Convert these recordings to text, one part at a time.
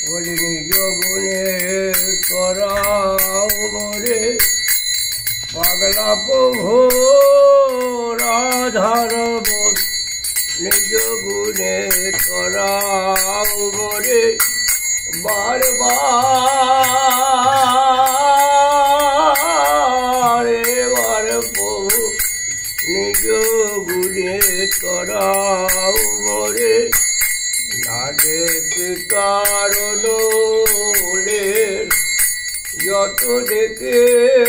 বলি নিজ গুণে করাও মরে পাগলা প্রভু রাধার বোন নিজ গুণে করাও মরে বারবার এবার প্রভু নিজ গুণে করাও মরে না দেখি কারণ যত দেখে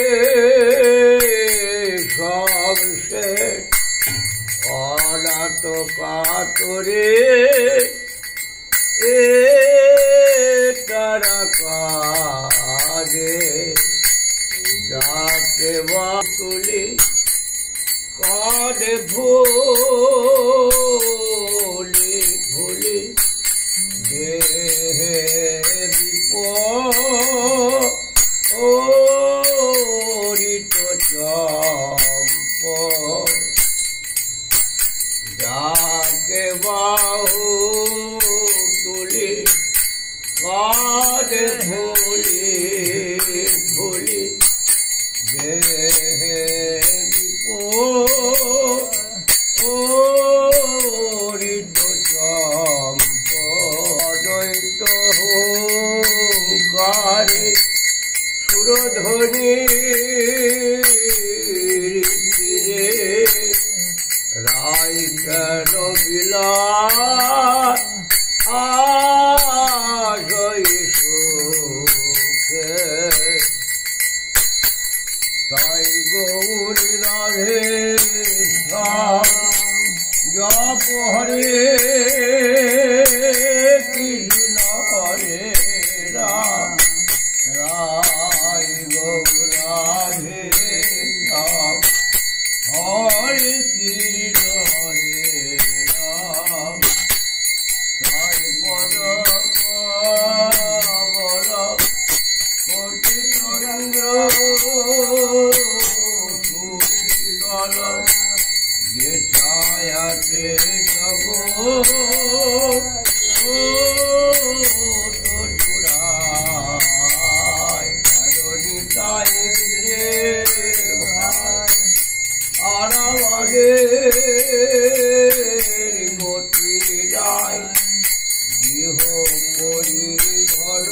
সব শেষ অনাথ কাতরে এ তারা কাজে যাকে বা তুলি কাঁধে ভুলি ভুলি বিপরিত চম্প যাকে বাহু তুলি কাঁধে ভুলি ভুলি বিপরিত চম্প অদ্বৈত হুঙ্কারে সুরধ্বনি রে রায় কেন বিলাস আজই সুখে তাই গৌর রাধে জপ হরে কৃষ্ণ হরে রাম রায় গৌর রাধে হরে কৃষ্ণ হরে রাম তাই পদ কমল কোটি চন্দ্র সুশীতল যে ছায়াতে তব চূড়ায় কারণী তাই দিলে আরামাগে গতি যায় গৃহ করি ধর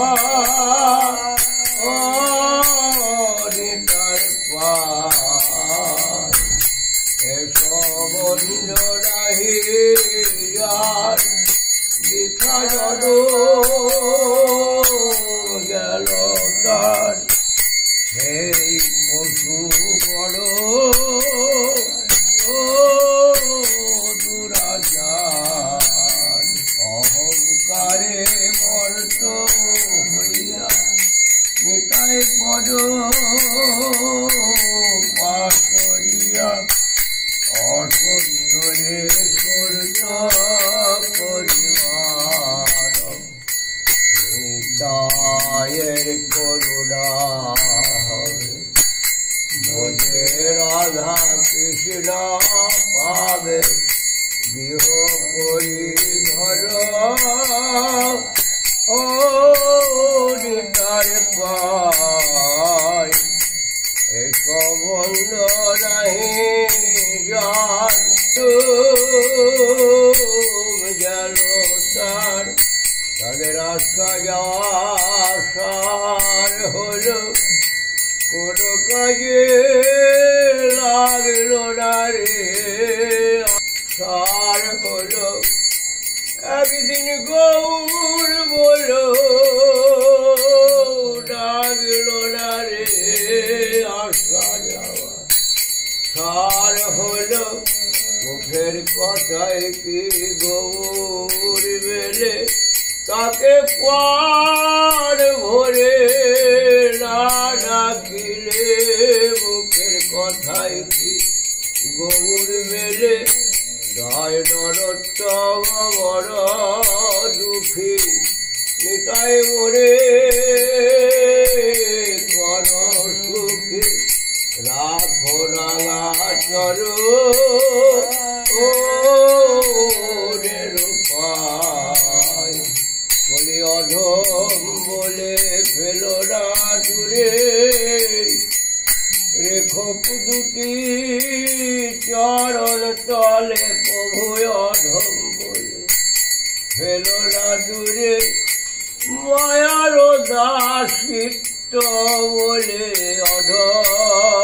তার পায় এসব রাহি বৃথা জড গেল তার সেই পশু বড় দুরাচার অহংকারে মর্ত হইয়া নিতাই পদ পাঠ করিয়া অসুন্দরে সূর্য পরিবার নিতায়ের করুণা বোঝে রাধা কৃষ্ণ পাবে গৃহ করি ধর ও নিতার পায় এ সম্বন্ধ নাহি জানতো গেল তার তাদের আশা যাওয়ার হলো কোন কাজে লাগলো না রে সার হলো একদিন গৌর বলো লাগলো না রে আশা যাওয়া সার হলো মুখের কথায় কি গৌর বেলে তাকে পার ভরে না ডাকিলে মুখের কথায় কি গৌর বেলে গায় নরোত্তম বড় দুঃখী নিতাই মরে কর সুখী রাখো রাঙা চরো ও রে রূপায় বলি অধ চরণ তলে প্রভু অধম বলে ফেল না দূরে মায়ার দাসিত্ব বলে অধম